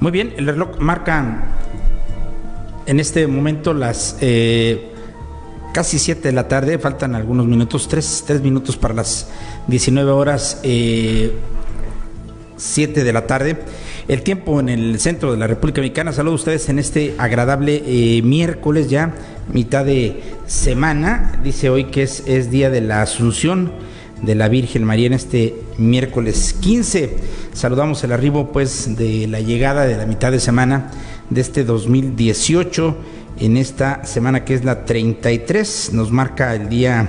Muy bien, el reloj marca en este momento las casi 7 de la tarde, faltan algunos minutos, 3 minutos para las 19 horas, 7 de la tarde. El tiempo en el centro de la República Mexicana. Saludos a ustedes en este agradable miércoles, ya mitad de semana. Dice hoy que es día de la Asunción de la Virgen María en este miércoles 15. Saludamos el arribo pues de la llegada de la mitad de semana de este 2018 en esta semana que es la 33. Nos marca el día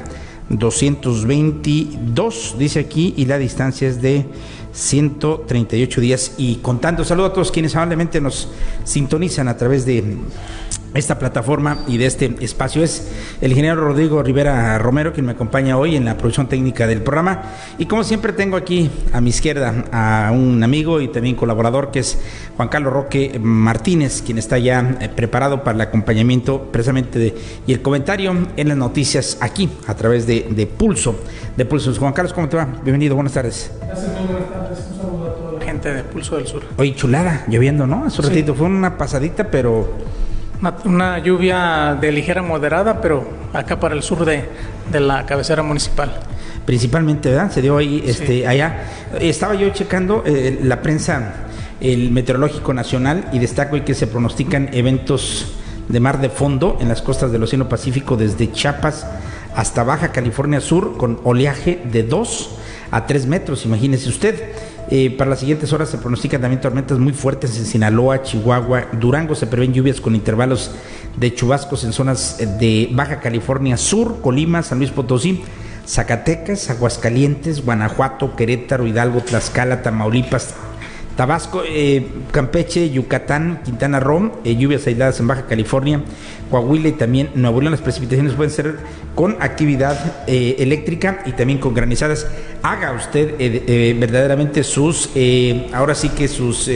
222, dice aquí, y la distancia es de 138 días y contando. Saludo a todos quienes amablemente nos sintonizan a través de esta plataforma y de este espacio. Es el ingeniero Rodrigo Rivera Romero quien me acompaña hoy en la producción técnica del programa, y como siempre tengo aquí a mi izquierda a un amigo y también colaborador que es Juan Carlos Roque Martínez, quien está ya preparado para el acompañamiento precisamente y el comentario en las noticias aquí a través de Pulso. Juan Carlos, ¿cómo te va? Bienvenido, buenas tardes. Gracias, muy buenas tardes. Un saludo a toda la gente de Pulso del Sur. Oye, chulada, lloviendo, ¿no? Hace un ratito fue una pasadita, pero una lluvia de ligera moderada, pero acá para el sur de la cabecera municipal. Principalmente, ¿verdad? Se dio ahí, sí. Allá. Estaba yo checando la prensa, el Meteorológico Nacional, y destaco que se pronostican eventos de mar de fondo en las costas del Océano Pacífico desde Chiapas hasta Baja California Sur, con oleaje de 2 a 3 metros, imagínese usted. Para las siguientes horas se pronostican también tormentas muy fuertes en Sinaloa, Chihuahua, Durango. Se prevén lluvias con intervalos de chubascos en zonas de Baja California Sur, Colima, San Luis Potosí, Zacatecas, Aguascalientes, Guanajuato, Querétaro, Hidalgo, Tlaxcala, Tamaulipas, Tabasco, Campeche, Yucatán, Quintana Roo, lluvias aisladas en Baja California, Coahuila y también Nuevo León. Las precipitaciones pueden ser con actividad eléctrica y también con granizadas. Haga usted verdaderamente sus, ahora sí que sus,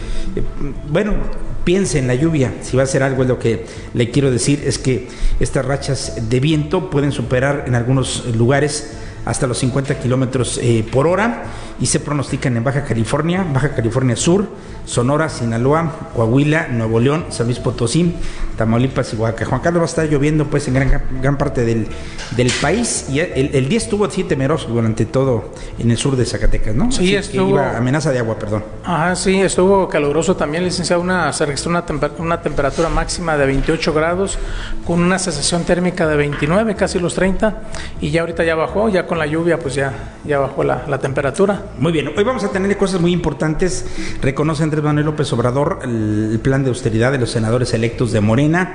piense en la lluvia, si va a hacer algo. Es lo que le quiero decir, es que estas rachas de viento pueden superar en algunos lugares hasta los 50 kilómetros por hora, y se pronostican en Baja California Sur, Sonora, Sinaloa, Coahuila, Nuevo León, San Luis Potosí, Tamaulipas y Oaxaca. Juan Carlos, va a estar lloviendo pues en gran parte del país, y el día estuvo así temeroso durante todo en el sur de Zacatecas, ¿no? Sí, estuvo amenaza de agua, perdón. Sí, estuvo caluroso también, licenciado. Se registró una temperatura máxima de 28 grados con una sensación térmica de 29, casi los 30, y ya ahorita ya bajó, ya con la lluvia pues ya bajó la temperatura. Muy bien, hoy vamos a tener cosas muy importantes. Reconoce Andrés Manuel López Obrador el plan de austeridad de los senadores electos de Morena.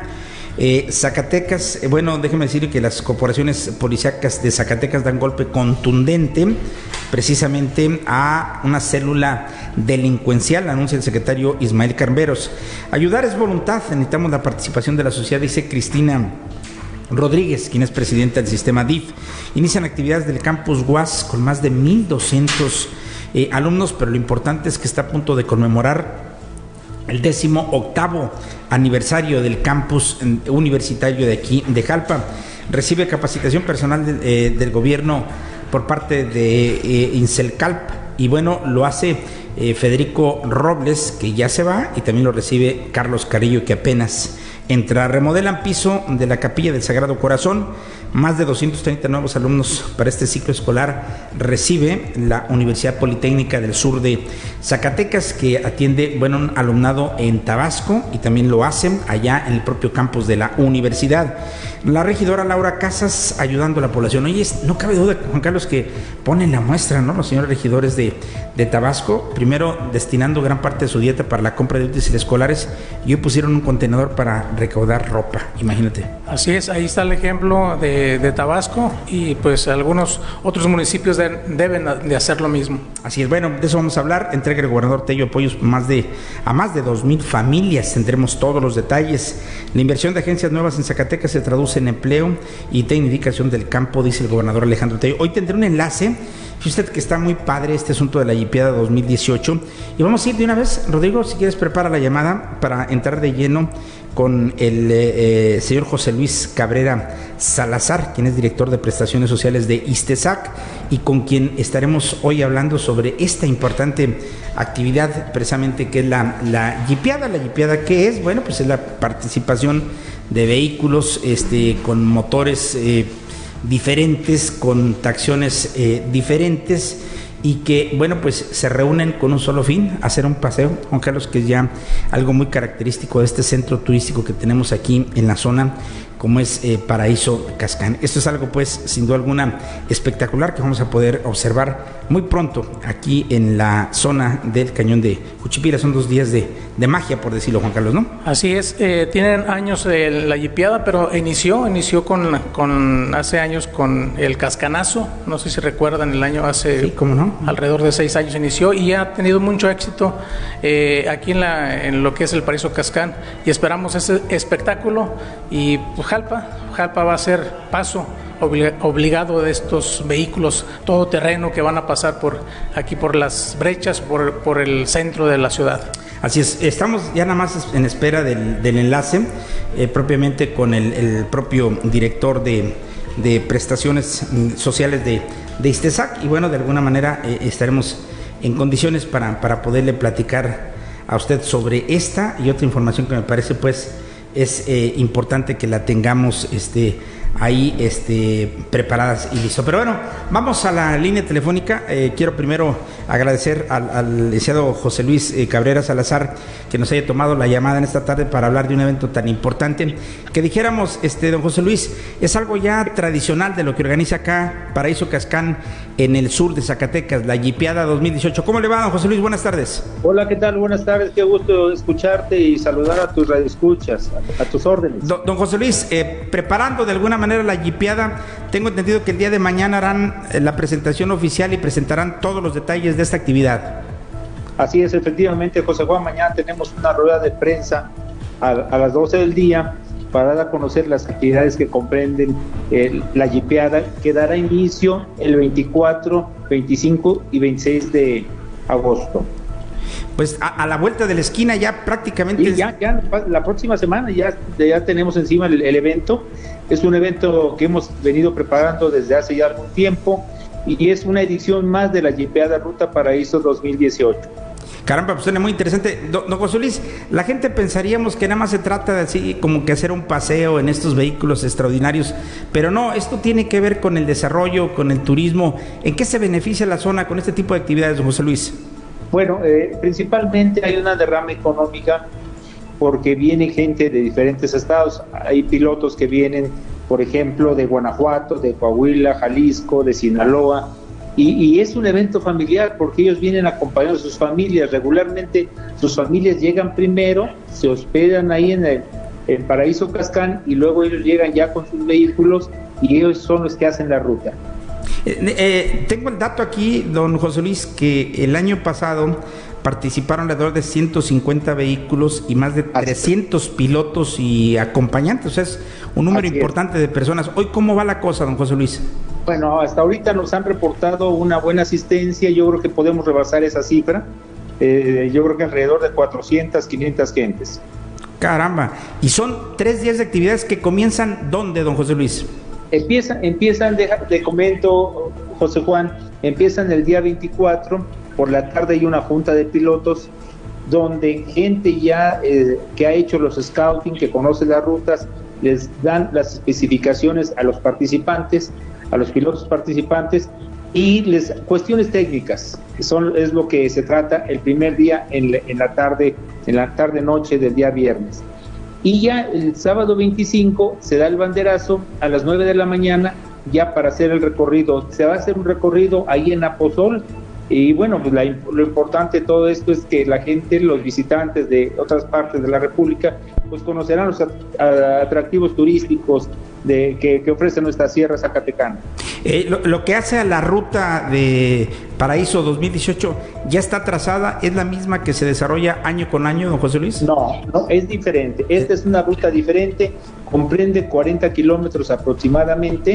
Zacatecas, déjeme decir que las corporaciones policíacas de Zacatecas dan golpe contundente precisamente a una célula delincuencial, anuncia el secretario Ismael Carberos. Ayudar es voluntad, necesitamos la participación de la sociedad, dice Cristina Rodríguez, quien es presidenta del sistema DIF. Inician actividades del campus UAS con más de 1,200 alumnos, pero lo importante es que está a punto de conmemorar el 18º aniversario del campus universitario de aquí de Jalpa. Recibe capacitación personal del gobierno por parte de Inselcalp, y lo hace Federico Robles, que ya se va, y también lo recibe Carlos Carrillo, que apenas entra. Remodelan piso de la Capilla del Sagrado Corazón. Más de 230 nuevos alumnos para este ciclo escolar recibe la Universidad Politécnica del Sur de Zacatecas, que atiende un alumnado en Tabasco, y también lo hacen allá en el propio campus de la universidad. La regidora Laura Casas ayudando a la población. Oye, no cabe duda, Juan Carlos, que ponen la muestra, ¿no? Los señores regidores de Tabasco, primero destinando gran parte de su dieta para la compra de útiles escolares, y hoy pusieron un contenedor para recaudar ropa, imagínate. Así es, ahí está el ejemplo de Tabasco, y pues algunos otros municipios deben de hacer lo mismo. Así es, de eso vamos a hablar. Entrega el gobernador Tello apoyos a más de 2,000 familias, tendremos todos los detalles. La inversión de agencias nuevas en Zacatecas se traduce en empleo y tecnificación del campo, dice el gobernador Alejandro Tello. Hoy tendré un enlace, Fíjate usted que está muy padre este asunto de la Yipiada 2018. Y vamos a ir de una vez, Rodrigo, si quieres prepara la llamada para entrar de lleno con el señor José Luis Cabrera Salazar, quien es director de prestaciones sociales de ISTESAC y con quien estaremos hoy hablando sobre esta importante actividad precisamente que es la Yipiada. La Yipiada, ¿qué es? Bueno, pues es la participación de vehículos con motores diferentes, con tracciones diferentes y que, bueno, pues se reúnen con un solo fin, hacer un paseo, Juan Carlos, que es ya algo muy característico de este centro turístico que tenemos aquí en la zona, como es Paraíso Cascán. Esto es algo, pues, sin duda alguna, espectacular que vamos a poder observar muy pronto aquí en la zona del Cañón de Juchipila. Son 2 días de magia, por decirlo, Juan Carlos, ¿no? Así es, tienen años la Yipiada, pero inició hace años con el Cascanazo, no sé si recuerdan el año hace... Sí, ¿cómo no? Alrededor de 6 años inició y ha tenido mucho éxito aquí en lo que es el Paraíso Cascán, y esperamos ese espectáculo y pues, Jalpa va a ser paso obligado de estos vehículos todoterreno que van a pasar por aquí, por las brechas, por el centro de la ciudad. Así es, estamos ya nada más en espera del enlace propiamente con el propio director de prestaciones sociales de ISTESAC, y bueno, de alguna manera estaremos en condiciones para poderle platicar a usted sobre esta y otra información que me parece pues es importante que la tengamos ahí preparadas y listo. Pero bueno, vamos a la línea telefónica. Quiero primero agradecer al licenciado José Luis Cabrera Salazar que nos haya tomado la llamada en esta tarde para hablar de un evento tan importante. Que dijéramos, don José Luis, es algo ya tradicional de lo que organiza acá Paraíso Cascán en el sur de Zacatecas, la Yipiada 2018. ¿Cómo le va, don José Luis? Buenas tardes. Hola, ¿qué tal? Buenas tardes, qué gusto escucharte y saludar a tus radioescuchas, a tus órdenes. Don José Luis, preparando de alguna manera la Yipiada, tengo entendido que el día de mañana harán la presentación oficial y presentarán todos los detalles de esta actividad. Así es, efectivamente, José Juan, mañana tenemos una rueda de prensa a las 12 del día para dar a conocer las actividades que comprenden la Yipiada, que dará inicio el 24, 25 y 26 de agosto. Pues a la vuelta de la esquina ya prácticamente... Y ya la próxima semana ya tenemos encima el evento. Es un evento que hemos venido preparando desde hace ya algún tiempo y es una edición más de la Yipiada Ruta Paraíso 2018. Caramba, pues suena muy interesante. Don José Luis, la gente pensaríamos que nada más se trata de así como que hacer un paseo en estos vehículos extraordinarios, pero no, esto tiene que ver con el desarrollo, con el turismo. ¿En qué se beneficia la zona con este tipo de actividades, don José Luis? Bueno, principalmente hay una derrama económica porque viene gente de diferentes estados. Hay pilotos que vienen, por ejemplo, de Guanajuato, de Coahuila, Jalisco, de Sinaloa, y es un evento familiar porque ellos vienen acompañados de sus familias. Regularmente sus familias llegan primero, se hospedan ahí en el Paraíso Cascán y luego ellos llegan ya con sus vehículos y ellos son los que hacen la ruta. Tengo el dato aquí, don José Luis, que el año pasado participaron alrededor de 150 vehículos y más de 300 pilotos y acompañantes, o sea, es un número importante de personas. Hoy, ¿cómo va la cosa, don José Luis? Bueno, hasta ahorita nos han reportado una buena asistencia. Yo creo que podemos rebasar esa cifra. Yo creo que alrededor de 400, 500 gentes. Caramba, y son 3 días de actividades que comienzan, ¿dónde, don José Luis? Empiezan, te comento, José Juan, empiezan el día 24, por la tarde hay una junta de pilotos donde gente ya que ha hecho los scouting, que conoce las rutas, les dan las especificaciones a los participantes, a los pilotos participantes, y cuestiones técnicas, es lo que se trata el primer día en la tarde noche del día viernes. Y ya el sábado 25 se da el banderazo a las 9 de la mañana ya para hacer el recorrido. Se va a hacer un recorrido ahí en Aposol y bueno, pues lo importante de todo esto es que la gente, los visitantes de otras partes de la República, pues conocerán los atractivos turísticos que ofrece nuestra Sierra Zacatecana. Lo que hace a la ruta de Paraíso 2018 ya está trazada, ¿es la misma que se desarrolla año con año, don José Luis? No, es diferente. Esta es una ruta diferente, comprende 40 kilómetros aproximadamente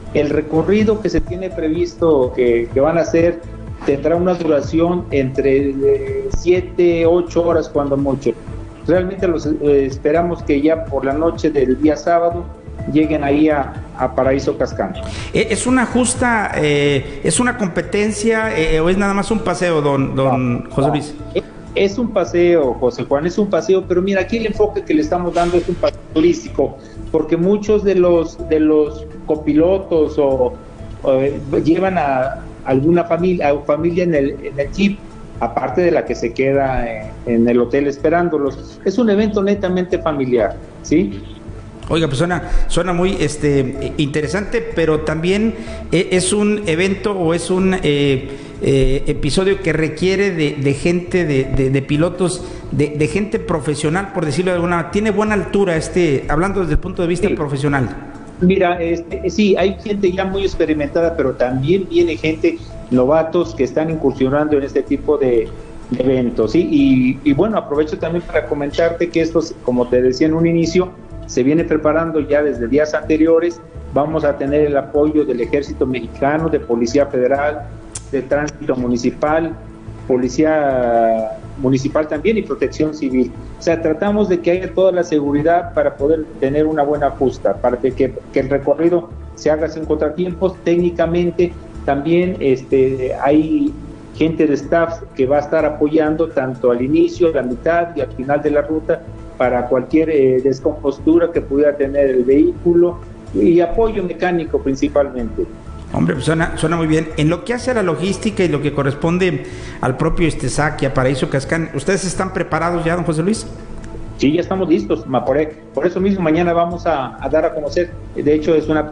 El recorrido que se tiene previsto que van a hacer tendrá una duración entre 7, 8 horas cuando mucho. Realmente esperamos que ya por la noche del día sábado lleguen ahí a Paraíso Cascán. ¿Es una justa, es una competencia o es nada más un paseo, don José Luis? Es un paseo, José Juan, es un paseo, pero mira, aquí el enfoque que le estamos dando es un paseo turístico, porque muchos de los copilotos o llevan a alguna familia en el jeep, aparte de la que se queda en el hotel esperándolos. Es un evento netamente familiar, ¿sí? Oiga, pues suena muy interesante, pero también es un evento o es un episodio que requiere de gente, de pilotos, de gente profesional, por decirlo de alguna manera. Tiene buena altura hablando desde el punto de vista profesional. Mira, sí, hay gente ya muy experimentada, pero también viene gente, novatos, que están incursionando en este tipo de eventos, ¿sí? Y bueno, aprovecho también para comentarte que estos, como te decía en un inicio, se viene preparando ya desde días anteriores. Vamos a tener el apoyo del Ejército Mexicano, de Policía Federal, de Tránsito Municipal, Policía Municipal también y Protección Civil. O sea, tratamos de que haya toda la seguridad para poder tener una buena justa, para que el recorrido se haga sin contratiempos. Técnicamente también hay gente de staff que va a estar apoyando tanto al inicio, a la mitad y al final de la ruta para cualquier descompostura que pudiera tener el vehículo, y apoyo mecánico principalmente. Hombre, pues suena muy bien. En lo que hace a la logística y lo que corresponde al propio SAC y a Paraíso Cascán, ¿ustedes están preparados ya, don José Luis? Sí, ya estamos listos, por eso mismo mañana vamos a dar a conocer. De hecho, es una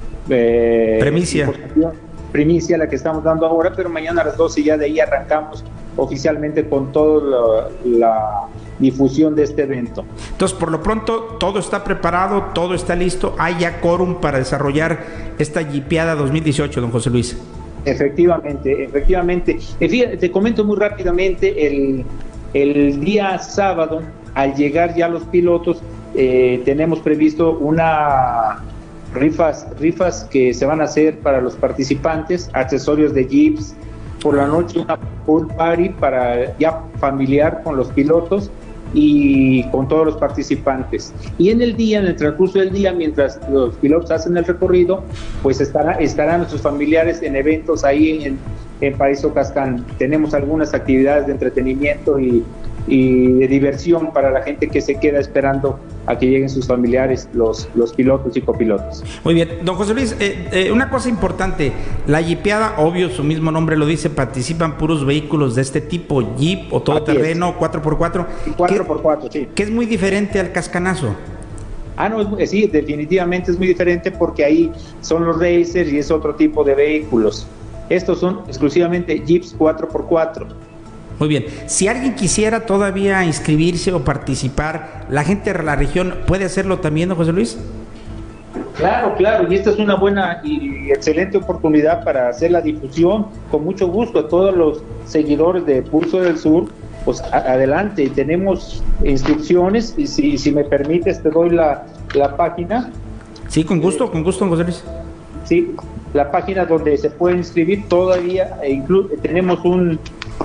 primicia la que estamos dando ahora, pero mañana a las 12 ya de ahí arrancamos oficialmente con toda la difusión de este evento. Entonces, por lo pronto, todo está preparado, todo está listo, hay ya quórum para desarrollar esta Jeepeada 2018, don José Luis. Efectivamente. Fíjate, te comento muy rápidamente, el día sábado, al llegar ya los pilotos, tenemos previsto una rifas que se van a hacer para los participantes, accesorios de jeeps. Por la noche una pool party para ya familiar con los pilotos y con todos los participantes. Y en el transcurso del día, mientras los pilotos hacen el recorrido, pues estarán nuestros familiares en eventos ahí en Paraíso Cascán. Tenemos algunas actividades de entretenimiento y de diversión para la gente que se queda esperando a que lleguen sus familiares, los pilotos y copilotos. Muy bien, don José Luis, una cosa importante, la Jeepeada, obvio, su mismo nombre lo dice, participan puros vehículos de este tipo, Jeep o todoterreno, 4x4. 4x4, sí. Que es muy diferente al Cascanazo. No, sí, definitivamente es muy diferente, porque ahí son los racers y es otro tipo de vehículos. Estos son exclusivamente Jeeps 4x4. Muy bien. Si alguien quisiera todavía inscribirse o participar, ¿la gente de la región puede hacerlo también, don José Luis? Claro, y esta es una buena y excelente oportunidad para hacer la difusión. Con mucho gusto a todos los seguidores de Pulso del Sur, pues adelante, tenemos inscripciones, y si me permites te doy la página. Sí, con gusto, don José Luis. Sí, la página donde se puede inscribir todavía, tenemos un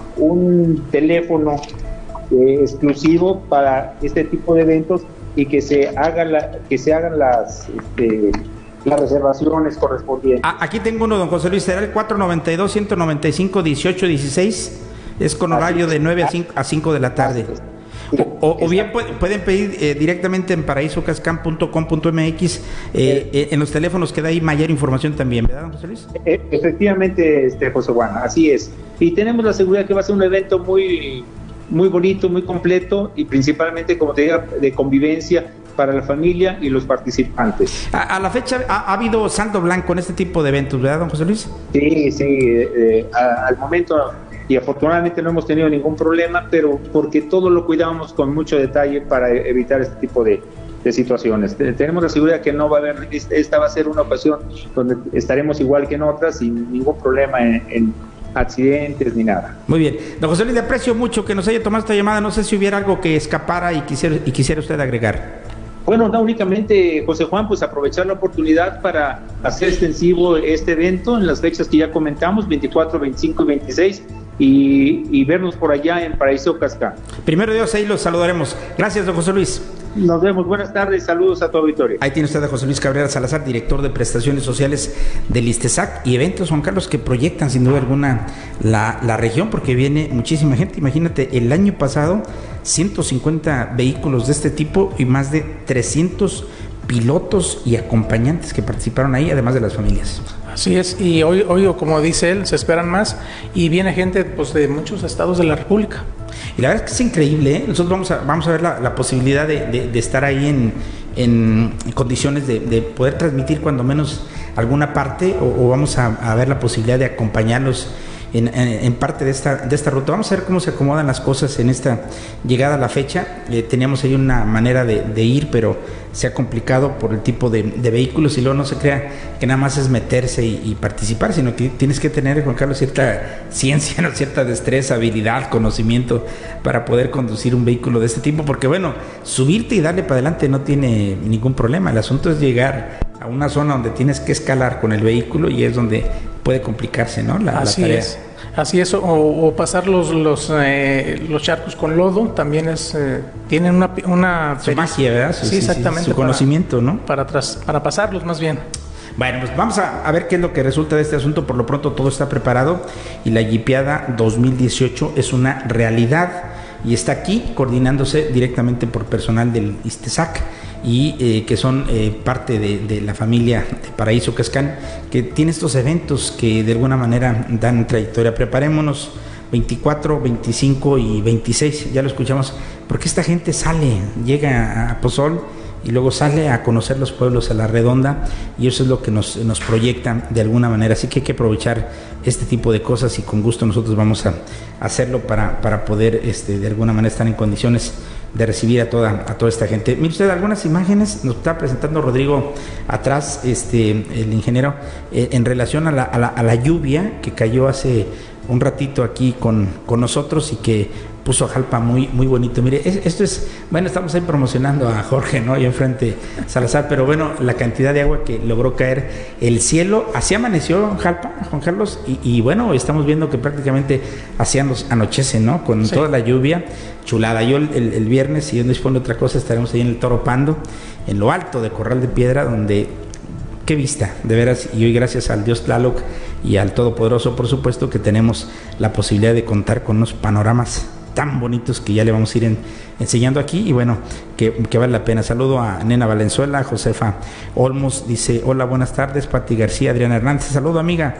teléfono exclusivo para este tipo de eventos, y que se hagan las reservaciones correspondientes. Aquí tengo uno, don José Luis, será el 492-195-1816, es con horario de 9 a 5 de la tarde. O bien pueden pedir directamente en paraísocascan.com.mx, en los teléfonos que da ahí mayor información también, ¿verdad, don José Luis? Efectivamente, José Juan, así es. Y tenemos la seguridad que va a ser un evento muy, muy bonito, muy completo, y principalmente, como te digo, de convivencia para la familia y los participantes. A la fecha ha habido saldo blanco en este tipo de eventos, ¿verdad, don José Luis? Sí, al momento, y afortunadamente no hemos tenido ningún problema, pero porque todo lo cuidamos con mucho detalle para evitar este tipo de situaciones. Tenemos la seguridad que no va a haber, esta va a ser una ocasión donde estaremos igual que en otras, sin ningún problema en accidentes ni nada. Muy bien, don José Luis, le aprecio mucho que nos haya tomado esta llamada. No sé si hubiera algo que escapara y quisiera usted agregar. Bueno, no únicamente, José Juan, pues aprovechar la oportunidad para hacer extensivo este evento en las fechas que ya comentamos, 24, 25 y 26, y vernos por allá en Paraíso Cascán. Primero Dios, ahí los saludaremos. Gracias, don José Luis. Nos vemos, buenas tardes, saludos a tu auditorio. Ahí tiene usted a José Luis Cabrera Salazar, director de prestaciones sociales del ISTESAC y eventos, Juan Carlos, que proyectan sin duda alguna la región, porque viene muchísima gente. Imagínate, el año pasado 150 vehículos de este tipo y más de 300 pilotos y acompañantes que participaron ahí, además de las familias. Así es, y hoy como dice él, se esperan más y viene gente pues de muchos estados de la República. Y la verdad es que es increíble, ¿eh? Nosotros vamos a ver la posibilidad de estar ahí en condiciones de poder transmitir cuando menos alguna parte, o vamos a ver la posibilidad de acompañarlos en parte de esta ruta. Vamos a ver cómo se acomodan las cosas en esta llegada a la fecha. Teníamos ahí una manera de ir, pero se ha complicado por el tipo de vehículos, y luego no se crea que nada más es meterse y participar, sino que tienes que tener, Juan Carlos, cierta ciencia, ¿no? Cierta destreza, habilidad, conocimiento para poder conducir un vehículo de este tipo, porque bueno, subirte y darle para adelante no tiene ningún problema. El asunto es llegar a una zona donde tienes que escalar con el vehículo, y es donde puede complicarse, ¿no? La tarea. Así es, o pasar los charcos con lodo, también tienen una su magia, ¿verdad? Sí, exactamente. Su conocimiento, ¿no? Para pasarlos más bien. Bueno, pues vamos a ver qué es lo que resulta de este asunto. Por lo pronto todo está preparado y la Jeepeada 2018 es una realidad, y está aquí coordinándose directamente por personal del ISTESAC y que son parte de la familia de Paraíso Cascán, que tiene estos eventos que de alguna manera dan trayectoria. Preparémonos 24, 25 y 26, ya lo escuchamos, porque esta gente llega a Pozol y luego sale a conocer los pueblos a la redonda, y eso es lo que nos proyecta de alguna manera. Así que hay que aprovechar este tipo de cosas, y con gusto nosotros vamos a hacerlo para poder de alguna manera estar en condiciones de recibir a toda esta gente. Mire usted, algunas imágenes nos está presentando Rodrigo atrás, el ingeniero, en relación a la lluvia que cayó hace un ratito aquí con nosotros y que puso a Jalpa muy bonito. Mire, esto es, bueno, estamos ahí promocionando a Jorge, ¿no? Ahí enfrente Salazar, pero bueno, la cantidad de agua que logró caer el cielo, así amaneció Jalpa, Juan Carlos, y bueno, estamos viendo que prácticamente así anochece, ¿no? Con toda la lluvia, chulada. Yo el viernes, si Dios no dispone otra cosa, estaremos ahí en el Toro Pando, en lo alto de Corral de Piedra, donde qué vista, de veras, y hoy gracias al Dios Tlaloc y al Todopoderoso, por supuesto, que tenemos la posibilidad de contar con unos panoramas tan bonitos que ya le vamos a ir enseñando aquí, y bueno, que vale la pena. Saludo a Nena Valenzuela, Josefa Olmos, dice, hola, buenas tardes, Pati García, Adriana Hernández, saludo amiga,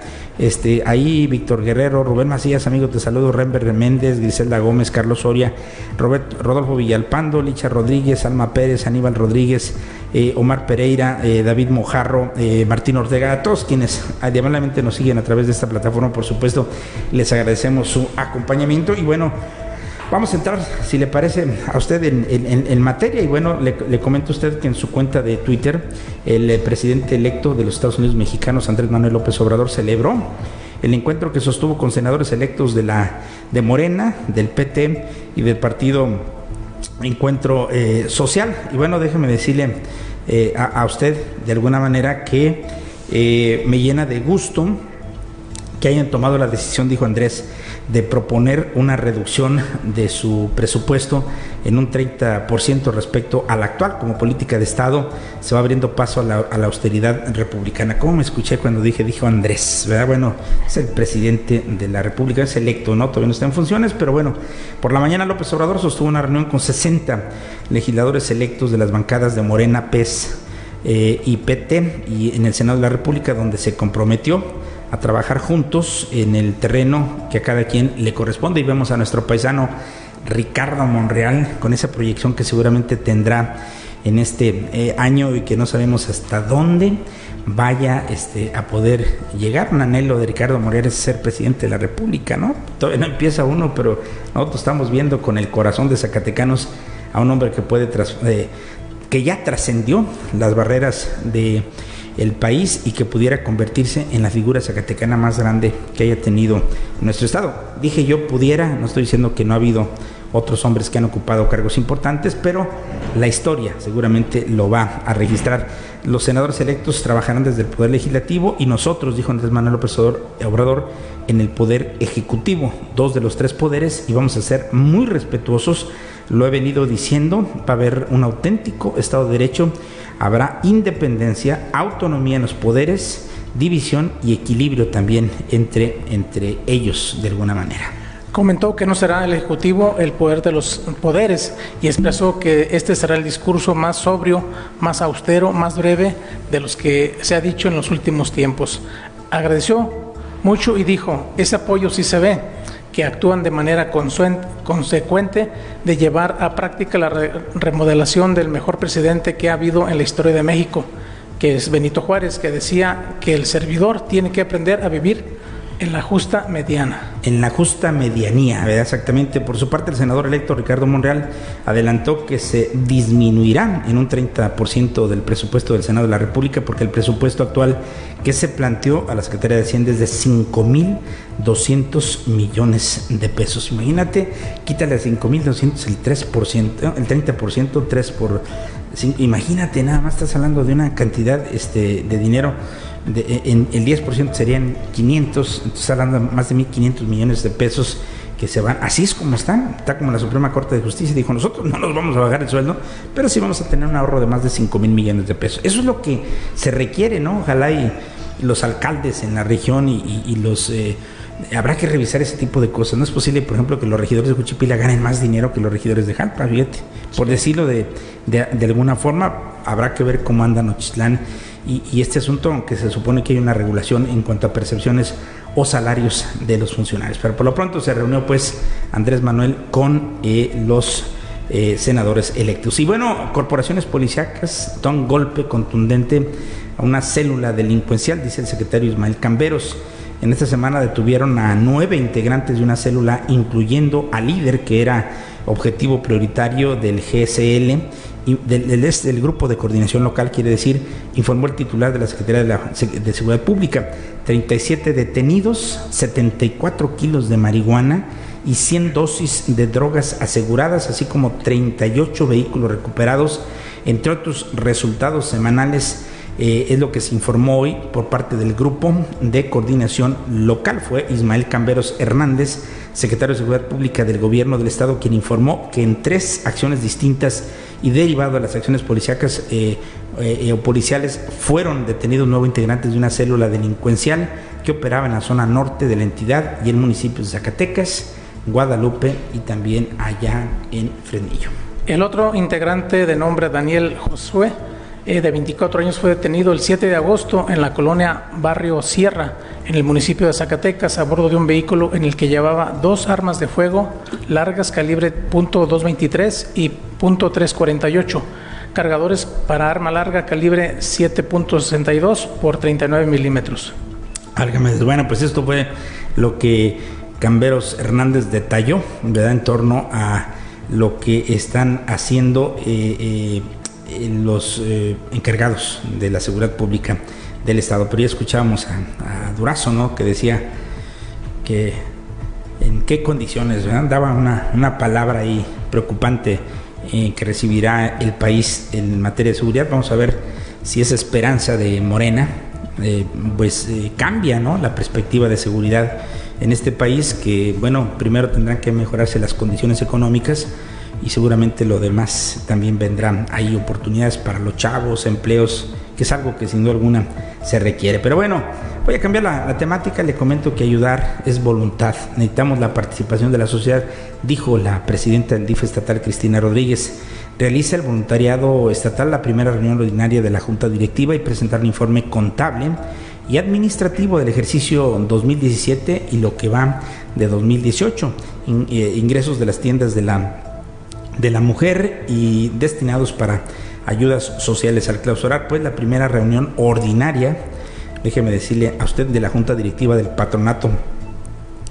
ahí Víctor Guerrero, Rubén Macías, amigo, te saludo, Rember Méndez, Griselda Gómez, Carlos Soria, Rodolfo Villalpando, Licha Rodríguez, Alma Pérez, Aníbal Rodríguez, Omar Pereira, David Mojarro, Martín Ortega, a todos quienes amablemente nos siguen a través de esta plataforma, por supuesto, les agradecemos su acompañamiento. Y bueno, vamos a entrar, si le parece a usted, en materia. Y bueno, le comento a usted que en su cuenta de Twitter, el presidente electo de los Estados Unidos mexicanos, Andrés Manuel López Obrador, celebró el encuentro que sostuvo con senadores electos de Morena, del PT y del Partido Encuentro Social. Y bueno, déjeme decirle a usted de alguna manera que me llena de gusto que hayan tomado la decisión, dijo Andrés, de proponer una reducción de su presupuesto en un 30% respecto al actual. Como política de Estado se va abriendo paso a la austeridad republicana. ¿Cómo me escuché cuando dijo Andrés? ¿Verdad? Bueno, es el presidente de la República, es electo, ¿no? Todavía no está en funciones, pero bueno, por la mañana López Obrador sostuvo una reunión con 60 legisladores electos de las bancadas de Morena, PES y PT, y en el Senado de la República, donde se comprometió a trabajar juntos en el terreno que a cada quien le corresponde. Y vemos a nuestro paisano Ricardo Monreal con esa proyección que seguramente tendrá en este año, y que no sabemos hasta dónde vaya a poder llegar. Un anhelo de Ricardo Monreal es ser presidente de la República, ¿no? Todavía no empieza uno, pero nosotros estamos viendo con el corazón de zacatecanos a un hombre que puede que ya trascendió las barreras de el país y que pudiera convertirse en la figura zacatecana más grande que haya tenido nuestro estado. Dije yo pudiera, no estoy diciendo que no ha habido otros hombres que han ocupado cargos importantes, pero la historia seguramente lo va a registrar. Los senadores electos trabajarán desde el Poder Legislativo y nosotros, dijo Andrés Manuel López Obrador, en el Poder Ejecutivo, 2 de los 3 poderes, y vamos a ser muy respetuosos. Lo he venido diciendo, va a haber un auténtico Estado de Derecho, habrá independencia, autonomía en los poderes, división y equilibrio también entre ellos de alguna manera. Comentó que no será el Ejecutivo el poder de los poderes y expresó que este será el discurso más sobrio, más austero, más breve de los que se ha dicho en los últimos tiempos. Agradeció mucho y dijo, ese apoyo sí se ve, que actúan de manera consecuente de llevar a práctica la remodelación del mejor presidente que ha habido en la historia de México, que es Benito Juárez, que decía que el servidor tiene que aprender a vivir en la justa mediana. En la justa medianía, ¿verdad? Exactamente. Por su parte, el senador electo Ricardo Monreal adelantó que se disminuirá en un 30% del presupuesto del Senado de la República, porque el presupuesto actual que se planteó a la Secretaría de Hacienda es de 5,200 millones de pesos. Imagínate, quítale a 5,200 el 3%, el 30%, 3 por 5. Imagínate, nada más estás hablando de una cantidad de dinero. El 10% serían 500, entonces hablando de más de 1,500 millones de pesos que se van, así es como está como la Suprema Corte de Justicia dijo, nosotros no nos vamos a bajar el sueldo, pero sí vamos a tener un ahorro de más de 5,000 millones de pesos. Eso es lo que se requiere, ¿no? Ojalá y los alcaldes en la región y los... habrá que revisar ese tipo de cosas. No es posible, por ejemplo, que los regidores de Juchipila ganen más dinero que los regidores de Jalpa, fíjate. Por decirlo de alguna forma, habrá que ver cómo anda Nochistlán y este asunto, aunque se supone que hay una regulación en cuanto a percepciones o salarios de los funcionarios. Pero por lo pronto se reunió pues Andrés Manuel con los senadores electos. Y bueno, corporaciones policíacas dan golpe contundente a una célula delincuencial, dice el secretario Ismael Camberos. En esta semana detuvieron a 9 integrantes de una célula, incluyendo al líder que era objetivo prioritario del GSL, y del Grupo de Coordinación Local, quiere decir, informó el titular de la Secretaría de Seguridad Pública. 37 detenidos, 74 kilos de marihuana y 100 dosis de drogas aseguradas, así como 38 vehículos recuperados, entre otros resultados semanales. Es lo que se informó hoy por parte del Grupo de Coordinación Local. Fue Ismael Camberos Hernández, secretario de Seguridad Pública del Gobierno del Estado, quien informó que en 3 acciones distintas y derivado de las acciones policíacas o policiales fueron detenidos 9 integrantes de una célula delincuencial que operaba en la zona norte de la entidad y en municipios de Zacatecas, Guadalupe y también allá en Fresnillo. El otro integrante, de nombre Daniel Josué, de 24 años, fue detenido el 7 de agosto en la colonia Barrio Sierra, en el municipio de Zacatecas, a bordo de un vehículo en el que llevaba 2 armas de fuego largas calibre .223 y .348, cargadores para arma larga calibre 7.62 por 39 milímetros. Bueno, pues esto fue lo que Camberos Hernández detalló, ¿verdad?, en torno a lo que están haciendo los encargados de la seguridad pública del Estado. Pero ya escuchábamos a Durazo, ¿no?, que decía que en qué condiciones, ¿verdad?, daba una palabra ahí preocupante que recibirá el país en materia de seguridad. Vamos a ver si esa esperanza de Morena cambia, ¿no?, la perspectiva de seguridad en este país, que bueno, primero tendrán que mejorarse las condiciones económicas y seguramente lo demás también vendrán. Hay oportunidades para los chavos, empleos, que es algo que sin duda alguna se requiere. Pero bueno, voy a cambiar la temática. Le comento que ayudar es voluntad. Necesitamos la participación de la sociedad, dijo la presidenta del DIF estatal, Cristina Rodríguez. Realiza el voluntariado estatal la primera reunión ordinaria de la Junta Directiva y presentar un informe contable y administrativo del ejercicio 2017 y lo que va de 2018. Ingresos de las tiendas de la mujer y destinados para ayudas sociales. Al clausurar pues la primera reunión ordinaria, déjeme decirle a usted, de la Junta Directiva del Patronato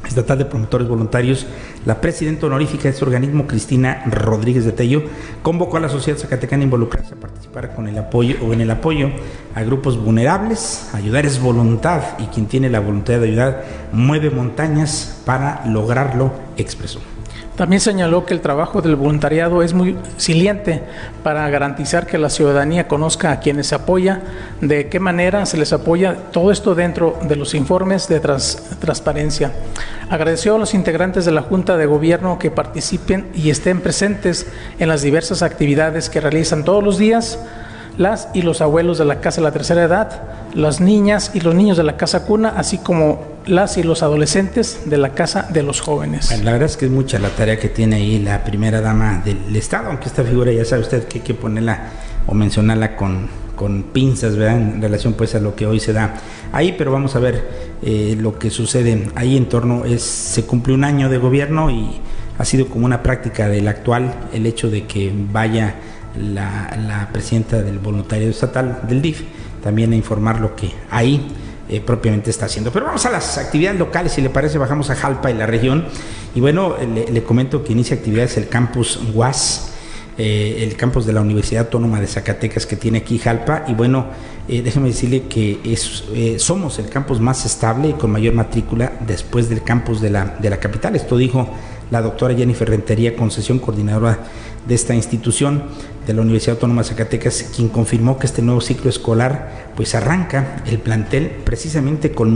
Estatal de Promotores Voluntarios, la presidenta honorífica de este organismo, Cristina Rodríguez de Tello, convocó a la sociedad zacatecana a involucrarse a participar en el apoyo a grupos vulnerables. Ayudar es voluntad y quien tiene la voluntad de ayudar mueve montañas. Para lograrlo, expresó. También señaló que el trabajo del voluntariado es muy saliente para garantizar que la ciudadanía conozca a quienes se apoya, de qué manera se les apoya, todo esto dentro de los informes de transparencia. Agradeció a los integrantes de la Junta de Gobierno que participen y estén presentes en las diversas actividades que realizan todos los días las y los abuelos de la Casa de la Tercera Edad, las niñas y los niños de la Casa Cuna, así como las y los adolescentes de la Casa de los Jóvenes. Bueno, la verdad es que es mucha la tarea que tiene ahí la primera dama del Estado, aunque esta figura ya sabe usted que hay que ponerla o mencionarla con pinzas, ¿verdad?, en relación pues a lo que hoy se da ahí, pero vamos a ver lo que sucede ahí en torno. Se cumple un año de gobierno y ha sido como una práctica del actual el hecho de que vaya la presidenta del voluntariado estatal del DIF también a informar lo que ahí propiamente está haciendo. Pero vamos a las actividades locales, si le parece, bajamos a Jalpa y la región. Y bueno, le comento que inicia actividades el campus UAS, el campus de la Universidad Autónoma de Zacatecas que tiene aquí Jalpa. Y bueno, déjeme decirle que somos el campus más estable y con mayor matrícula después del campus de la capital. Esto dijo la doctora Jennifer Rentería, concesión coordinadora de esta institución de la Universidad Autónoma de Zacatecas, quien confirmó que este nuevo ciclo escolar pues arranca el plantel precisamente con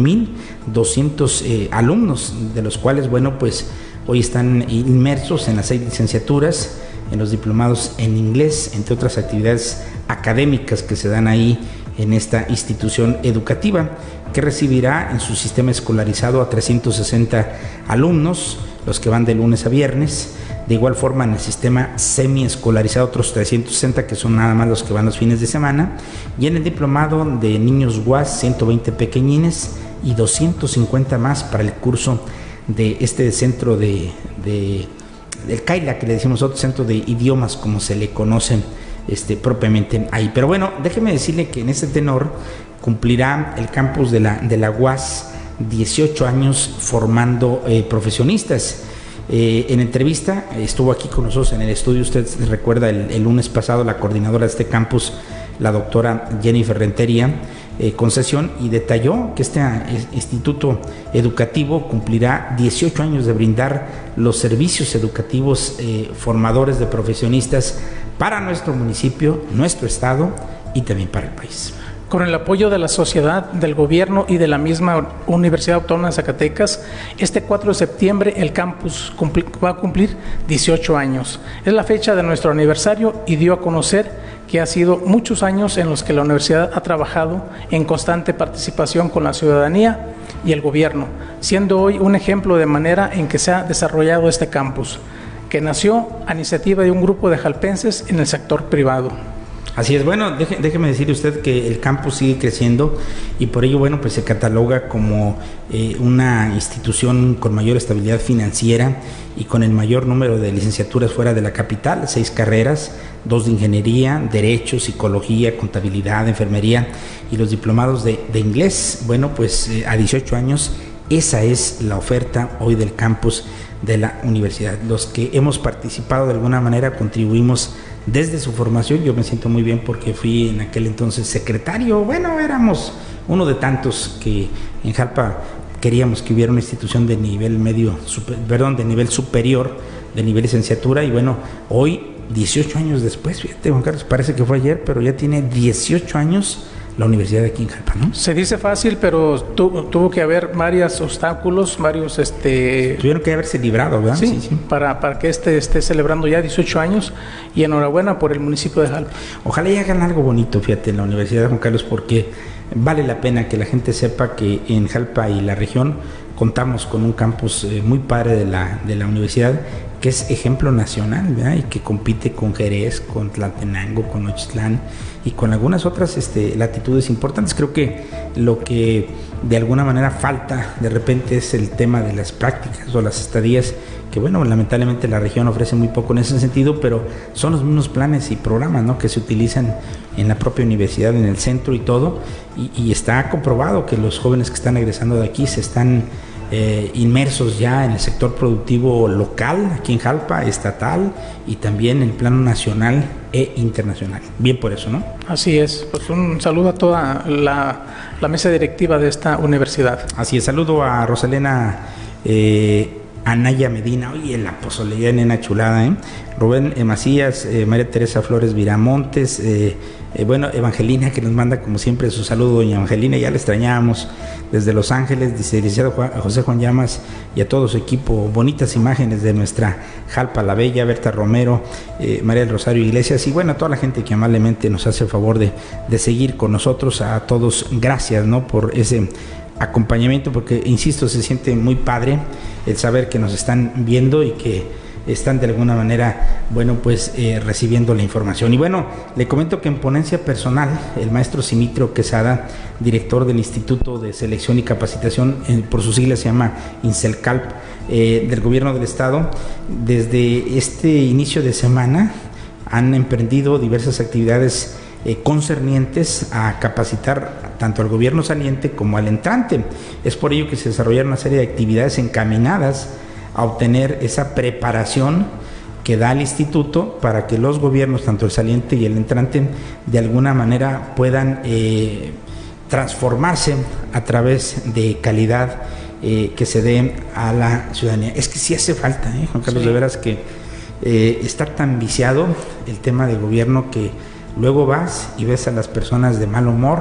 1,200 alumnos, de los cuales bueno pues hoy están inmersos en las 6 licenciaturas, en los diplomados en inglés, entre otras actividades académicas que se dan ahí en esta institución educativa, que recibirá en su sistema escolarizado a 360 alumnos, los que van de lunes a viernes. De igual forma, en el sistema semiescolarizado, otros 360, que son nada más los que van los fines de semana. Y en el diplomado de niños UAS, 120 pequeñines y 250 más para el curso de este centro del CAILA, que le decimos otro centro de idiomas, como se le conocen propiamente ahí. Pero bueno, déjeme decirle que en ese tenor cumplirá el campus de la UAS 18 años formando profesionistas. En entrevista estuvo aquí con nosotros en el estudio, usted recuerda el lunes pasado, la coordinadora de este campus, la doctora Jennifer Rentería, concesión, y detalló que este instituto educativo cumplirá 18 años de brindar los servicios educativos formadores de profesionistas para nuestro municipio, nuestro estado y también para el país. Con el apoyo de la sociedad, del gobierno y de la misma Universidad Autónoma de Zacatecas, este 4 de septiembre el campus va a cumplir 18 años. Es la fecha de nuestro aniversario y dio a conocer que ha sido muchos años en los que la universidad ha trabajado en constante participación con la ciudadanía y el gobierno, siendo hoy un ejemplo de manera en que se ha desarrollado este campus, que nació a iniciativa de un grupo de jalpenses en el sector privado. Así es, bueno, déjeme decirle usted que el campus sigue creciendo y por ello, bueno, pues se cataloga como una institución con mayor estabilidad financiera y con el mayor número de licenciaturas fuera de la capital, 6 carreras, 2 de ingeniería, derecho, psicología, contabilidad, enfermería y los diplomados de inglés. Bueno, pues a 18 años, esa es la oferta hoy del campus de la universidad. Los que hemos participado de alguna manera contribuimos desde su formación. Yo me siento muy bien porque fui en aquel entonces secretario. Bueno, éramos uno de tantos que en Jalpa queríamos que hubiera una institución de nivel de nivel superior, de nivel licenciatura, y bueno, hoy 18 años después, fíjate, Juan Carlos, parece que fue ayer, pero ya tiene 18 años la universidad de aquí en Jalpa, ¿no? Se dice fácil, pero tuvo que haber varios obstáculos, tuvieron que haberse librado, ¿verdad? Sí, sí. Para que esté celebrando ya 18 años, y enhorabuena por el municipio de Jalpa. Ojalá y hagan algo bonito, fíjate, en la Universidad de Juan Carlos, porque vale la pena que la gente sepa que en Jalpa y la región contamos con un campus muy padre de la universidad, que es ejemplo nacional, ¿verdad? Y que compite con Jerez, con Tlaltenango, con Nochitlán y con algunas otras latitudes importantes. Creo que lo que de alguna manera falta de repente es el tema de las prácticas o las estadías, que bueno, lamentablemente la región ofrece muy poco en ese sentido, pero son los mismos planes y programas, ¿no?, que se utilizan en la propia universidad, en el centro y todo, y está comprobado que los jóvenes que están egresando de aquí se están inmersos ya en el sector productivo local, aquí en Jalpa, estatal y también en el plano nacional e internacional. Bien por eso, ¿no? Así es, pues un saludo a toda la mesa directiva de esta universidad. Así es, saludo a Rosalena Anaya Medina, oye, la pozolería, nena chulada, Rubén Macías, María Teresa Flores Viramontes, bueno, Evangelina, que nos manda como siempre su saludo. Doña Evangelina, ya la extrañábamos desde Los Ángeles, dice el licenciado José Juan Llamas y a todo su equipo, bonitas imágenes de nuestra Jalpa la Bella, Berta Romero, María del Rosario Iglesias y bueno, a toda la gente que amablemente nos hace el favor de seguir con nosotros. A todos, gracias, ¿no?, por ese acompañamiento, porque insisto, se siente muy padre el saber que nos están viendo y que están de alguna manera, bueno, pues recibiendo la información. Y bueno, le comento que en ponencia personal, el maestro Simitro Quesada, director del Instituto de Selección y Capacitación, por sus siglas se llama INSELCALP, del gobierno del estado, desde este inicio de semana han emprendido diversas actividades concernientes a capacitar tanto al gobierno saliente como al entrante. Es por ello que se desarrollaron una serie de actividades encaminadas a obtener esa preparación que da el instituto para que los gobiernos, tanto el saliente y el entrante, de alguna manera puedan transformarse a través de calidad que se dé a la ciudadanía. Es que sí hace falta, Juan Carlos, sí. De veras que está tan viciado el tema de gobierno que luego vas y ves a las personas de mal humor.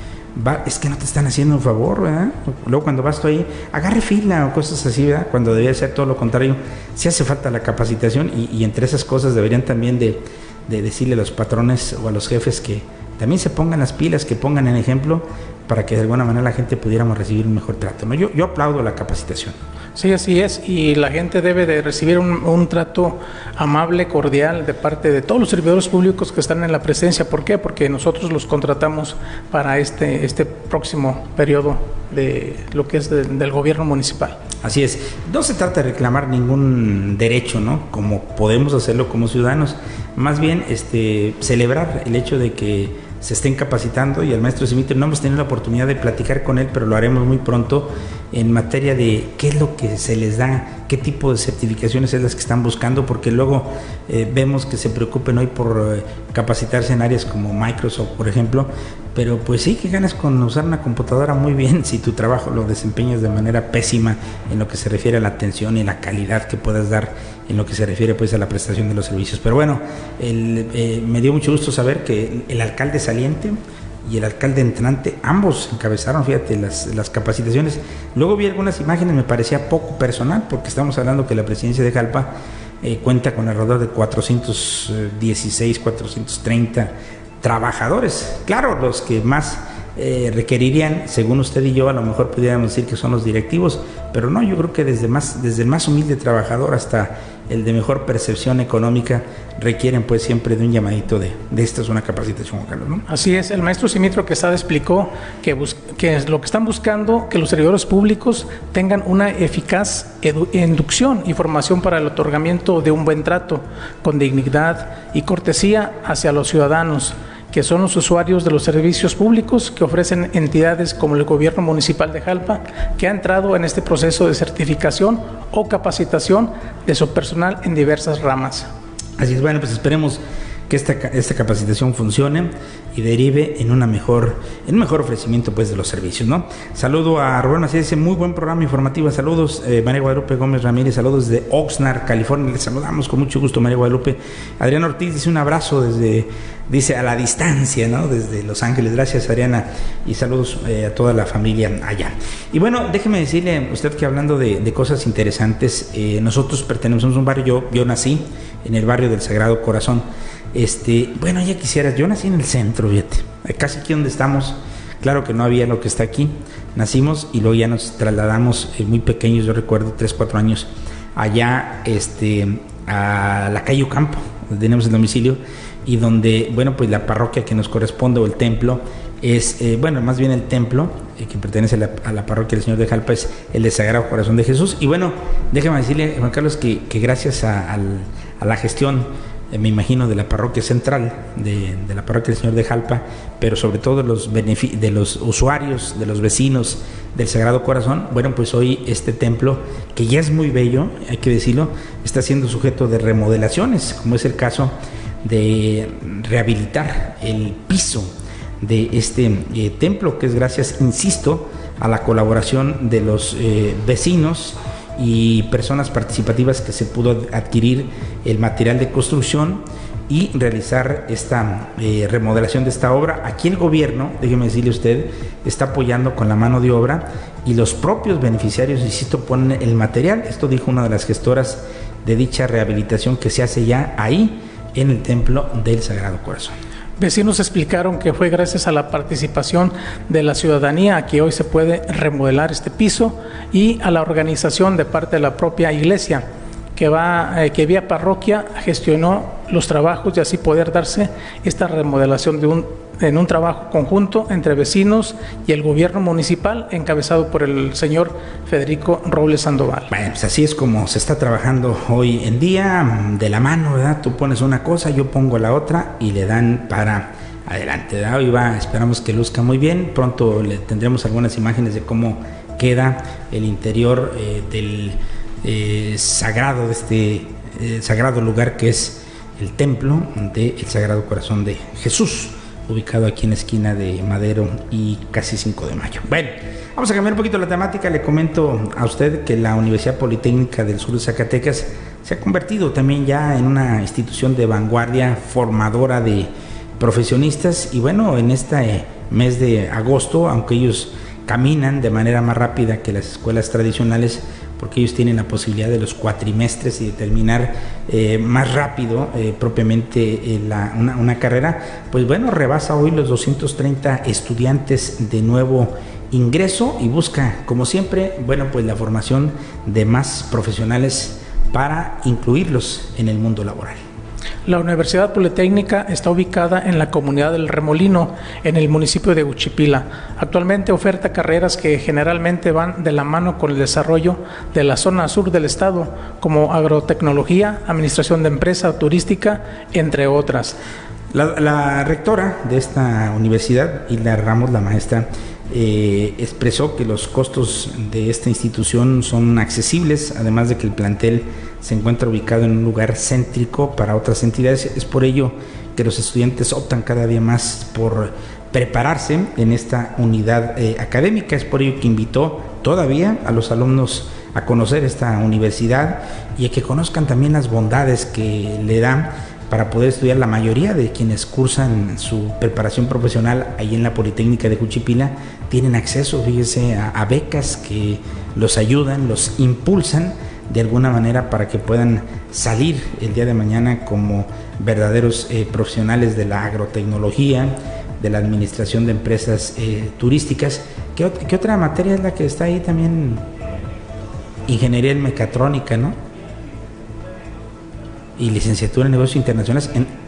Es que no te están haciendo un favor, ¿verdad? Luego cuando vas tú ahí, agarre fila o cosas así, ¿verdad? Cuando debería ser todo lo contrario. Sí hace falta la capacitación y entre esas cosas deberían también de decirle a los patrones o a los jefes que también se pongan las pilas, que pongan el ejemplo para que de alguna manera la gente pudiéramos recibir un mejor trato, ¿no? Yo aplaudo la capacitación. Sí, así es, y la gente debe de recibir un trato amable, cordial de parte de todos los servidores públicos que están en la presidencia. ¿Por qué? Porque nosotros los contratamos para este próximo periodo de lo que es del gobierno municipal. Así es, no se trata de reclamar ningún derecho, ¿no?, como podemos hacerlo como ciudadanos, más bien celebrar el hecho de que se estén capacitando, y al maestro Simitro no hemos tenido la oportunidad de platicar con él, pero lo haremos muy pronto en materia de qué es lo que se les da, qué tipo de certificaciones es las que están buscando, porque luego vemos que se preocupen hoy por capacitarse en áreas como Microsoft, por ejemplo, pero pues sí, que ganas con usar una computadora muy bien si tu trabajo lo desempeñas de manera pésima en lo que se refiere a la atención y la calidad que puedas dar en lo que se refiere pues a la prestación de los servicios. Pero bueno, me dio mucho gusto saber que el alcalde saliente y el alcalde entrante, ambos encabezaron, fíjate, las capacitaciones. Luego vi algunas imágenes, me parecía poco personal, porque estamos hablando que la presidencia de Jalpa cuenta con alrededor de 416, 430 trabajadores. Claro, los que más requerirían, según usted y yo, a lo mejor pudiéramos decir que son los directivos, pero no, yo creo que desde el más humilde trabajador hasta el de mejor percepción económica requieren pues siempre de un llamadito de esta es una capacitación, Juan Carlos, ¿no? Así es, el maestro Simitro Quesada explicó que es lo que están buscando, que los servidores públicos tengan una eficaz inducción y formación para el otorgamiento de un buen trato, con dignidad y cortesía hacia los ciudadanos, que son los usuarios de los servicios públicos que ofrecen entidades como el gobierno municipal de Jalpa, que ha entrado en este proceso de certificación o capacitación de su personal en diversas ramas. Así es, bueno, pues esperemos que esta capacitación funcione y derive en un mejor ofrecimiento pues de los servicios, ¿no? Saludo a Rubén Macías, dice muy buen programa informativo, saludos. María Guadalupe Gómez Ramírez, saludos desde Oxnard, California, les saludamos con mucho gusto, María Guadalupe. Adriana Ortiz dice un abrazo dice a la distancia, ¿no?, desde Los Ángeles. Gracias, Adriana, y saludos a toda la familia allá. Y bueno, déjeme decirle usted que hablando de cosas interesantes, nosotros pertenecemos a un barrio, yo nací en el barrio del Sagrado Corazón. Bueno, ya quisieras, yo nací en el centro, fíjate, casi aquí donde estamos. Claro que no había lo que está aquí, nacimos y luego ya nos trasladamos muy pequeños, yo recuerdo 3, 4 años, allá a la calle Ocampo, donde tenemos el domicilio, y donde, bueno, pues la parroquia que nos corresponde o el templo es, bueno, más bien el templo que pertenece a la parroquia del Señor de Jalpa es el de Sagrado Corazón de Jesús. Y bueno, déjame decirle, Juan Carlos, que gracias a la gestión me imagino, de la parroquia central, de la parroquia del Señor de Jalpa, pero sobre todo de los usuarios, de los vecinos del Sagrado Corazón. Bueno, pues hoy este templo, que ya es muy bello, hay que decirlo, está siendo sujeto de remodelaciones, como es el caso de rehabilitar el piso de este templo, que es gracias, insisto, a la colaboración de los vecinos y personas participativas, que se pudo adquirir el material de construcción y realizar esta remodelación de esta obra. Aquí el gobierno, déjeme decirle usted, está apoyando con la mano de obra, y los propios beneficiarios, insisto, ponen el material. Esto dijo una de las gestoras de dicha rehabilitación que se hace ya ahí en el templo del Sagrado Corazón. Vecinos explicaron que fue gracias a la participación de la ciudadanía que hoy se puede remodelar este piso, y a la organización de parte de la propia iglesia que vía parroquia gestionó los trabajos, y así poder darse esta remodelación en un trabajo conjunto entre vecinos y el gobierno municipal, encabezado por el señor Federico Robles Sandoval. Bueno, pues así es como se está trabajando hoy en día, de la mano, ¿verdad? Tú pones una cosa, yo pongo la otra, y le dan para adelante, ¿verdad? Hoy esperamos que luzca muy bien. Pronto le tendremos algunas imágenes de cómo queda el interior del sagrado, de este sagrado lugar que es el templo del Sagrado Corazón de Jesús, ubicado aquí en la esquina de Madero y casi 5 de Mayo. Bueno, vamos a cambiar un poquito la temática. Le comento a usted que la Universidad Politécnica del Sur de Zacatecas se ha convertido también ya en una institución de vanguardia, formadora de profesionistas. Y bueno, en este mes de agosto, aunque ellos caminan de manera más rápida que las escuelas tradicionales, porque ellos tienen la posibilidad de los cuatrimestres y de terminar más rápido propiamente una carrera, pues bueno, rebasa hoy los 230 estudiantes de nuevo ingreso, y busca, como siempre, bueno, pues la formación de más profesionales para incluirlos en el mundo laboral. La Universidad Politécnica está ubicada en la comunidad del Remolino, en el municipio de Huichipila. Actualmente oferta carreras que generalmente van de la mano con el desarrollo de la zona sur del estado, como agrotecnología, administración de empresa turística, entre otras. La rectora de esta universidad, Hilda Ramos, la maestra, expresó que los costos de esta institución son accesibles, además de que el plantel se encuentra ubicado en un lugar céntrico para otras entidades. Es por ello que los estudiantes optan cada día más por prepararse en esta unidad académica. Es por ello que invitó todavía a los alumnos a conocer esta universidad y a que conozcan también las bondades que le dan para poder estudiar. La mayoría de quienes cursan su preparación profesional ahí en la Politécnica de Huichipila tienen acceso, fíjese, a becas que los ayudan, los impulsan de alguna manera para que puedan salir el día de mañana como verdaderos profesionales de la agrotecnología, de la administración de empresas turísticas. ¿Qué otra materia es la que está ahí también? Ingeniería en mecatrónica, ¿no? Y licenciatura en negocios internacionales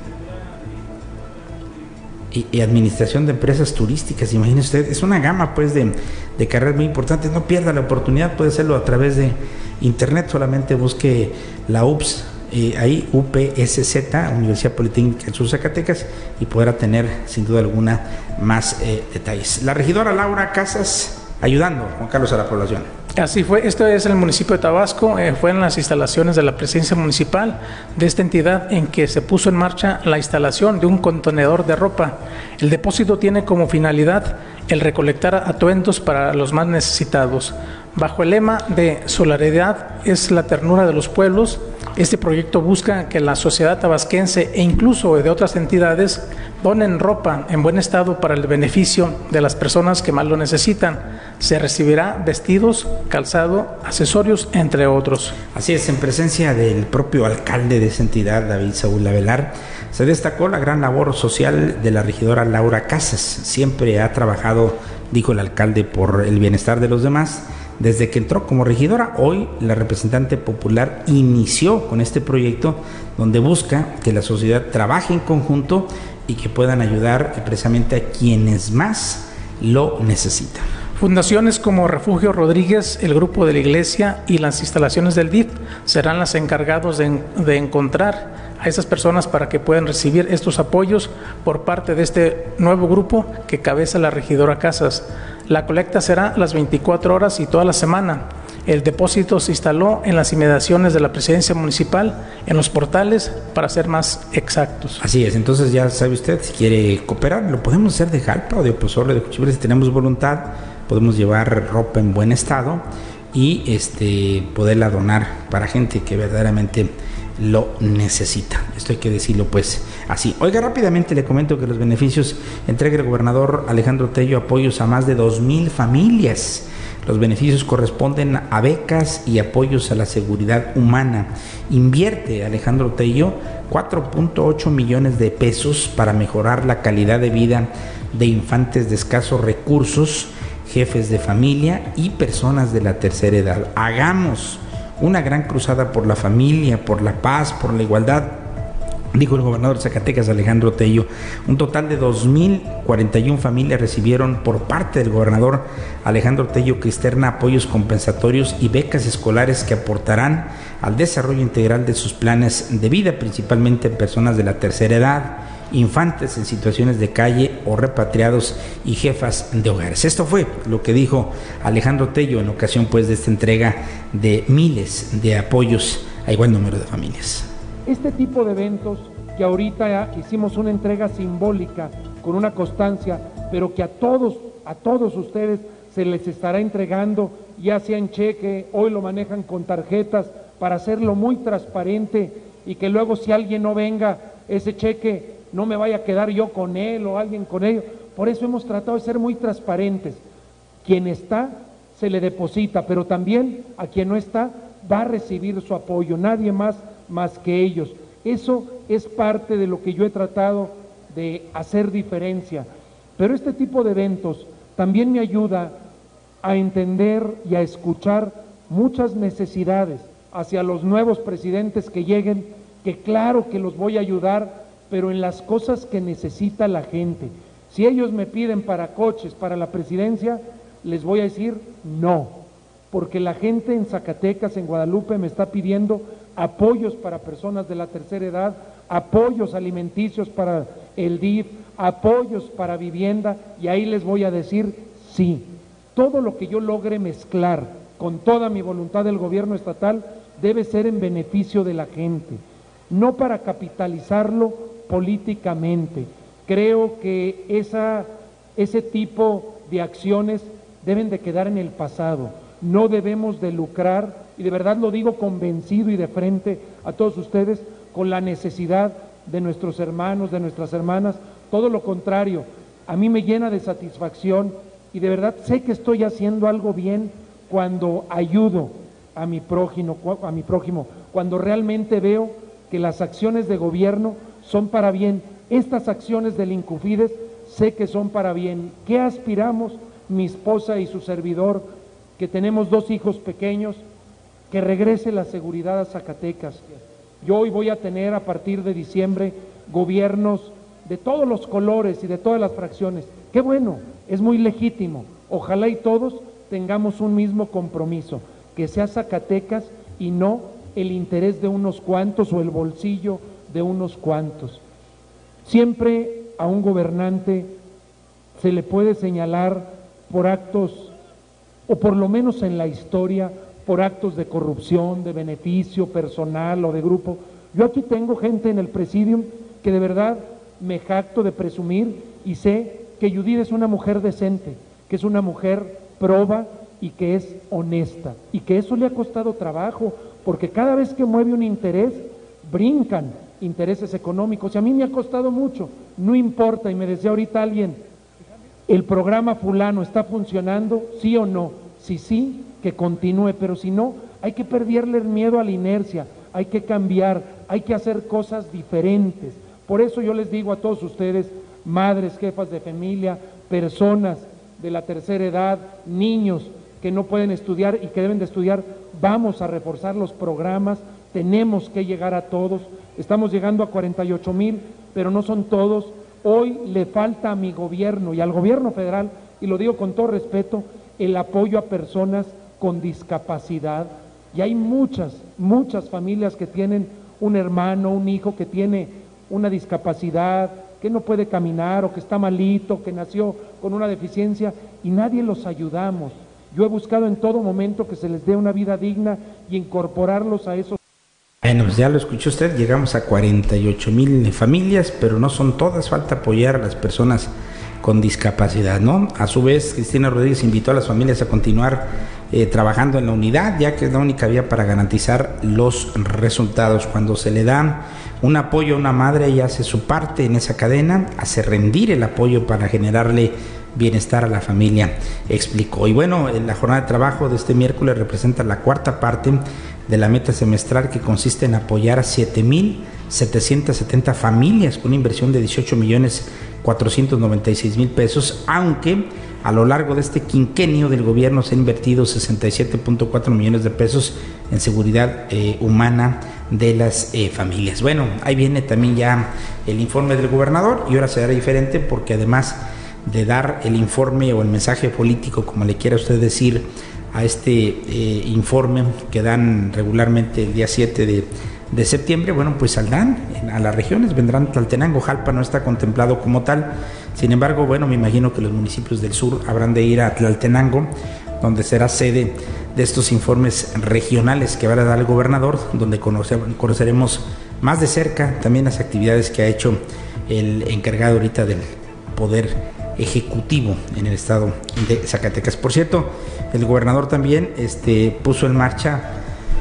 y administración de empresas turísticas. Imagínese usted, es una gama pues de carreras muy importantes. No pierda la oportunidad, puede hacerlo a través de internet, solamente busque la UPS, ahí UPSZ, Universidad Politécnica del Sur Zacatecas, y podrá tener sin duda alguna más detalles. La regidora Laura Casas ayudando, Juan Carlos, a la población. Así fue, esto es el municipio de Tabasco, fue en las instalaciones de la presidencia municipal de esta entidad en que se puso en marcha la instalación de un contenedor de ropa. El depósito tiene como finalidad el recolectar atuendos para los más necesitados. Bajo el lema de solidaridad es la ternura de los pueblos, este proyecto busca que la sociedad tabasquense e incluso de otras entidades donen ropa en buen estado para el beneficio de las personas que más lo necesitan. Se recibirá vestidos, calzado, accesorios, entre otros. Así es, en presencia del propio alcalde de esa entidad, David Saúl Avelar, se destacó la gran labor social de la regidora Laura Casas. Siempre ha trabajado, dijo el alcalde, por el bienestar de los demás. Desde que entró como regidora, hoy la representante popular inició con este proyecto donde busca que la sociedad trabaje en conjunto y que puedan ayudar precisamente a quienes más lo necesitan. Fundaciones como Refugio Rodríguez, el grupo de la iglesia y las instalaciones del DIF serán las encargados de encontrar a esas personas para que puedan recibir estos apoyos por parte de este nuevo grupo que cabeza la regidora Casas. La colecta será las 24 horas y toda la semana. El depósito se instaló en las inmediaciones de la presidencia municipal, en los portales, para ser más exactos. Así es, entonces ya sabe usted, si quiere cooperar, lo podemos hacer de Jalpa o de Opozole, de Cuchipre, si tenemos voluntad, podemos llevar ropa en buen estado y poderla donar para gente que verdaderamente lo necesita. Esto hay que decirlo pues así. Oiga, rápidamente le comento que los beneficios entrega el gobernador Alejandro Tello apoyos a más de 2,000 familias. Los beneficios corresponden a becas y apoyos a la seguridad humana. Invierte Alejandro Tello 4.8 millones de pesos para mejorar la calidad de vida de infantes de escasos recursos, jefes de familia y personas de la tercera edad. Hagamos una gran cruzada por la familia, por la paz, por la igualdad, dijo el gobernador de Zacatecas, Alejandro Tello. Un total de 2,041 familias recibieron por parte del gobernador Alejandro Tello, que externa apoyos compensatorios y becas escolares que aportarán al desarrollo integral de sus planes de vida, principalmente en personas de la tercera edad, infantes en situaciones de calle o repatriados y jefas de hogares. Esto fue lo que dijo Alejandro Tello en ocasión pues de esta entrega de miles de apoyos a igual número de familias. Este tipo de eventos que ahorita hicimos una entrega simbólica con una constancia, pero que a todos ustedes se les estará entregando, ya sea en cheque, hoy lo manejan con tarjetas para hacerlo muy transparente y que luego si alguien no venga, ese cheque no me vaya a quedar yo con él o alguien con ellos. Por eso hemos tratado de ser muy transparentes. Quien está, se le deposita, pero también a quien no está, va a recibir su apoyo, nadie más que ellos. Eso es parte de lo que yo he tratado de hacer diferencia. Pero este tipo de eventos también me ayuda a entender y a escuchar muchas necesidades hacia los nuevos presidentes que lleguen, que claro que los voy a ayudar, pero en las cosas que necesita la gente. Si ellos me piden para coches, para la presidencia, les voy a decir no, porque la gente en Zacatecas, en Guadalupe, me está pidiendo apoyos para personas de la tercera edad, apoyos alimenticios para el DIF, apoyos para vivienda, y ahí les voy a decir sí. Todo lo que yo logre mezclar con toda mi voluntad del gobierno estatal debe ser en beneficio de la gente, no para capitalizarlo políticamente. Creo que ese tipo de acciones deben de quedar en el pasado. No debemos de lucrar, y de verdad lo digo convencido y de frente a todos ustedes, con la necesidad de nuestros hermanos, de nuestras hermanas. Todo lo contrario, a mí me llena de satisfacción y de verdad sé que estoy haciendo algo bien cuando ayudo a mi prójimo, cuando realmente veo que las acciones de gobierno son para bien. Estas acciones del Incufides sé que son para bien. ¿Qué aspiramos mi esposa y su servidor, que tenemos 2 hijos pequeños? Que regrese la seguridad a Zacatecas. Yo hoy voy a tener a partir de diciembre gobiernos de todos los colores y de todas las fracciones. Qué bueno, es muy legítimo. Ojalá y todos tengamos un mismo compromiso, que sea Zacatecas y no el interés de unos cuantos o el bolsillo de unos cuantos. Siempre a un gobernante se le puede señalar por actos, o por lo menos en la historia, por actos de corrupción, de beneficio personal o de grupo. Yo aquí tengo gente en el presidium que de verdad me jacto de presumir y sé que Judith es una mujer decente, que es una mujer proba y que es honesta, y que eso le ha costado trabajo, porque cada vez que mueve un interés, brincan intereses económicos, y a mí me ha costado mucho. No importa, y me decía ahorita alguien, ¿el programa fulano está funcionando? ¿Sí o no? Si sí, que continúe, pero si no, hay que perderle el miedo a la inercia, hay que cambiar, hay que hacer cosas diferentes. Por eso yo les digo a todos ustedes, madres, jefas de familia, personas de la tercera edad, niños que no pueden estudiar y que deben de estudiar, vamos a reforzar los programas, tenemos que llegar a todos. Estamos llegando a 48,000, pero no son todos. Hoy le falta a mi gobierno y al gobierno federal, y lo digo con todo respeto, el apoyo a personas con discapacidad. Y hay muchas familias que tienen un hermano, un hijo que tiene una discapacidad, que no puede caminar o que está malito, que nació con una deficiencia y nadie los ayudamos. Yo he buscado en todo momento que se les dé una vida digna y incorporarlos a esos. Bueno, pues ya lo escuchó usted, llegamos a 48,000 familias, pero no son todas, falta apoyar a las personas con discapacidad, ¿no? A su vez, Cristina Rodríguez invitó a las familias a continuar trabajando en la unidad, ya que es la única vía para garantizar los resultados. Cuando se le da un apoyo a una madre, ella hace su parte en esa cadena, hace rendir el apoyo para generarle bienestar a la familia, explicó. Y bueno, la jornada de trabajo de este miércoles representa la cuarta parte de la meta semestral, que consiste en apoyar a 7,770 familias con una inversión de 18,496,000 pesos, aunque a lo largo de este quinquenio del gobierno se han invertido 67,4 millones de pesos en seguridad humana de las familias. Bueno, ahí viene también ya el informe del gobernador, y ahora será diferente porque además de dar el informe o el mensaje político, como le quiera usted decir, a este informe que dan regularmente el día 7 de septiembre, bueno, pues saldrán a las regiones, vendrán Tlaltenango. Jalpa no está contemplado como tal, sin embargo, bueno, me imagino que los municipios del sur habrán de ir a Tlaltenango, donde será sede de estos informes regionales que va a dar el gobernador, donde conoceremos más de cerca también las actividades que ha hecho el encargado ahorita del Poder Ejecutivo en el estado de Zacatecas. Por cierto, el gobernador también puso en marcha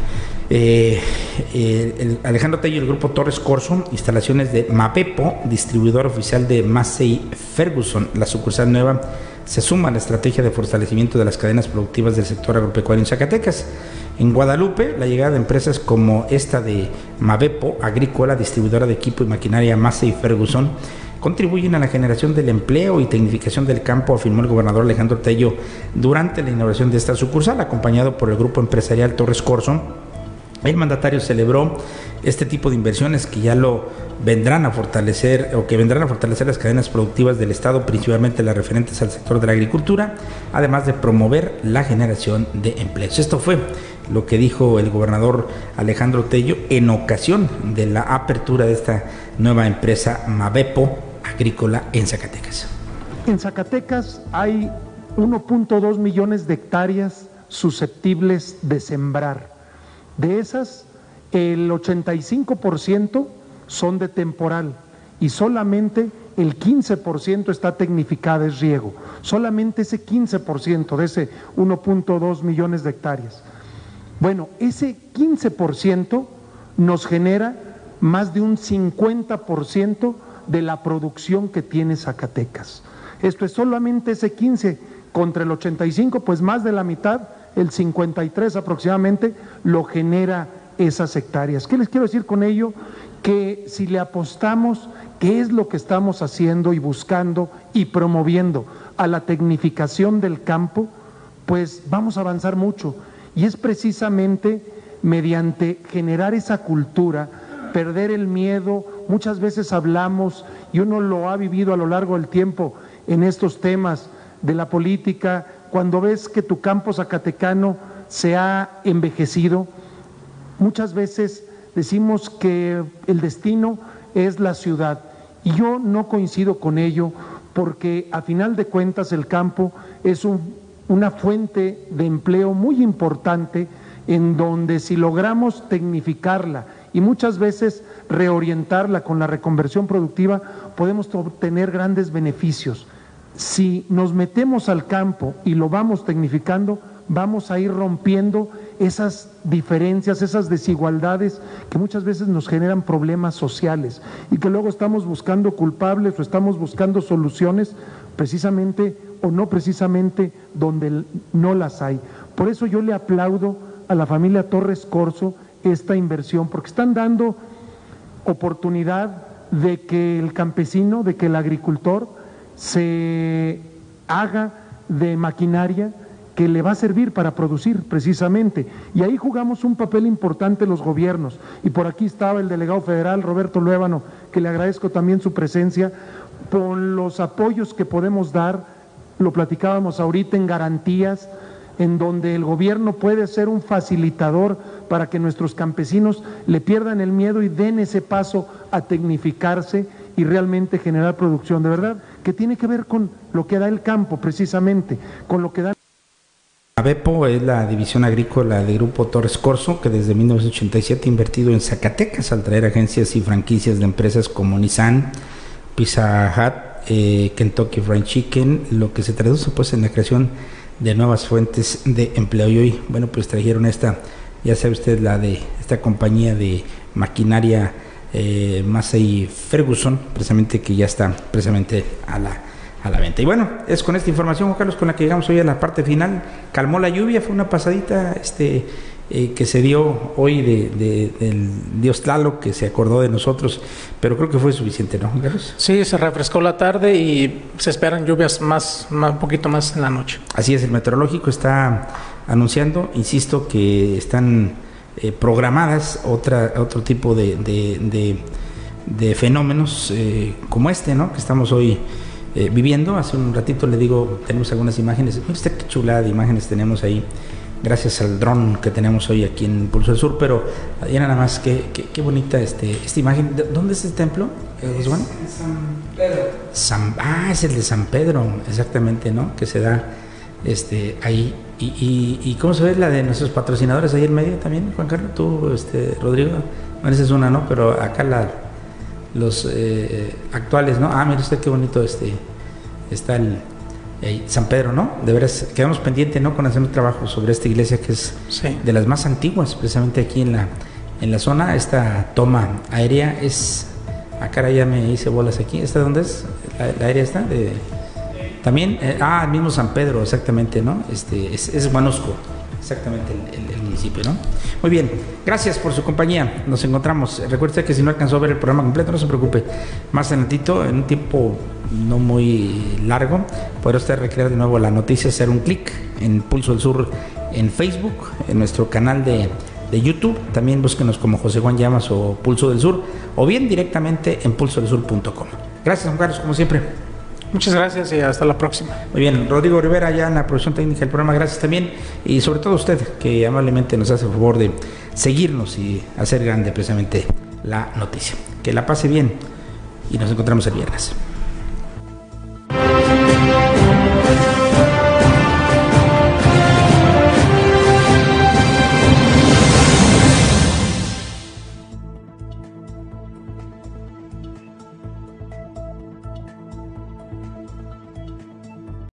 Alejandro Tello y el grupo Torres Corso, instalaciones de Mabepo, distribuidor oficial de Massey Ferguson. La sucursal nueva se suma a la estrategia de fortalecimiento de las cadenas productivas del sector agropecuario en Zacatecas. En Guadalupe, la llegada de empresas como esta de Mabepo Agrícola, distribuidora de equipo y maquinaria Massey Ferguson, contribuyen a la generación del empleo y tecnificación del campo, afirmó el gobernador Alejandro Tello durante la inauguración de esta sucursal, acompañado por el grupo empresarial Torres Corso. El mandatario celebró este tipo de inversiones que ya lo vendrán a fortalecer, o que vendrán a fortalecer las cadenas productivas del estado, principalmente las referentes al sector de la agricultura, además de promover la generación de empleos. Esto fue lo que dijo el gobernador Alejandro Tello en ocasión de la apertura de esta nueva empresa Mabepo Agrícola en Zacatecas. En Zacatecas hay 1.2 millones de hectáreas susceptibles de sembrar. De esas, el 85% son de temporal y solamente el 15% está tecnificada, es riego. Solamente ese 15% de ese 1.2 millones de hectáreas. Bueno, ese 15% nos genera más de un 50% de la producción que tiene Zacatecas. Esto es solamente ese 15 contra el 85, pues más de la mitad, el 53 aproximadamente, lo genera esas hectáreas. ¿Qué les quiero decir con ello? Que si le apostamos, ¿qué es lo que estamos haciendo y buscando y promoviendo a la tecnificación del campo? Pues vamos a avanzar mucho, y es precisamente mediante generar esa cultura, perder el miedo. Muchas veces hablamos, y uno lo ha vivido a lo largo del tiempo en estos temas de la política, cuando ves que tu campo zacatecano se ha envejecido, muchas veces decimos que el destino es la ciudad, y yo no coincido con ello, porque a final de cuentas el campo es una fuente de empleo muy importante, en donde si logramos tecnificarla y muchas veces reorientarla con la reconversión productiva, podemos obtener grandes beneficios. Si nos metemos al campo y lo vamos tecnificando, vamos a ir rompiendo esas diferencias, esas desigualdades que muchas veces nos generan problemas sociales, y que luego estamos buscando culpables o estamos buscando soluciones precisamente o no precisamente donde no las hay. Por eso yo le aplaudo a la familia Torres Corso esta inversión, porque están dando oportunidad de que el campesino, de que el agricultor se haga de maquinaria que le va a servir para producir precisamente, y ahí jugamos un papel importante los gobiernos. Y por aquí estaba el delegado federal Roberto Luébano, que le agradezco también su presencia, con los apoyos que podemos dar, lo platicábamos ahorita, en garantías, en donde el gobierno puede ser un facilitador para que nuestros campesinos le pierdan el miedo y den ese paso a tecnificarse y realmente generar producción de verdad, que tiene que ver con lo que da el campo precisamente, con lo que da... ABEPO es la división agrícola de Grupo Torres Corso, que desde 1987 ha invertido en Zacatecas al traer agencias y franquicias de empresas como Nissan, Pizza Hut, Kentucky Fried Chicken, lo que se traduce pues en la creación de nuevas fuentes de empleo. Y hoy, bueno, pues trajeron esta, ya sabe usted, la de esta compañía de maquinaria Massey Ferguson, precisamente, que ya está precisamente a la venta. Y bueno, es con esta información, Juan Carlos, con la que llegamos hoy a la parte final. Calmó la lluvia, fue una pasadita que se dio hoy del dios Tlaloc, que se acordó de nosotros, pero creo que fue suficiente, ¿no, Juan Carlos? Sí, se refrescó la tarde y se esperan lluvias un poquito más en la noche. Así es, el meteorológico está anunciando, insisto, que están programadas otro tipo de fenómenos como ¿no?, que estamos hoy viviendo. Hace un ratito le digo, tenemos algunas imágenes. Mira usted qué chulada de imágenes tenemos ahí, gracias al dron que tenemos hoy aquí en Pulso del Sur. Pero ya nada más, qué bonita esta imagen. ¿Dónde es el templo, Juan? San Pedro. Es el de San Pedro, exactamente, ¿no? Que se da ahí. ¿Y cómo se ve la de nuestros patrocinadores ahí en medio también, Juan Carlos? Tú, Rodrigo, bueno, esa es una, ¿no? Pero acá los actuales, ¿no? Mire usted qué bonito está el San Pedro, ¿no? De veras, quedamos pendientes, ¿no?, con hacer un trabajo sobre esta iglesia, que es de las más antiguas, precisamente aquí en la zona. Esta toma aérea es... Acá ya me hice bolas aquí. ¿Esta dónde es? ¿La aérea está? También, el mismo San Pedro, exactamente, ¿no? Es Huanosco, exactamente el municipio, ¿no? Muy bien, gracias por su compañía, nos encontramos. Recuerde que si no alcanzó a ver el programa completo, no se preocupe, más adelantito, en un tiempo no muy largo, podrá usted recrear de nuevo la noticia, hacer un clic en Pulso del Sur en Facebook, en nuestro canal de YouTube, también búsquenos como José Juan Llamas o Pulso del Sur, o bien directamente en pulsodelsur.com. Gracias, Juan Carlos, como siempre. Muchas gracias y hasta la próxima. Muy bien, Rodrigo Rivera ya en la producción técnica del programa, gracias también, y sobre todo a usted que amablemente nos hace el favor de seguirnos y hacer grande precisamente la noticia. Que la pase bien y nos encontramos el viernes.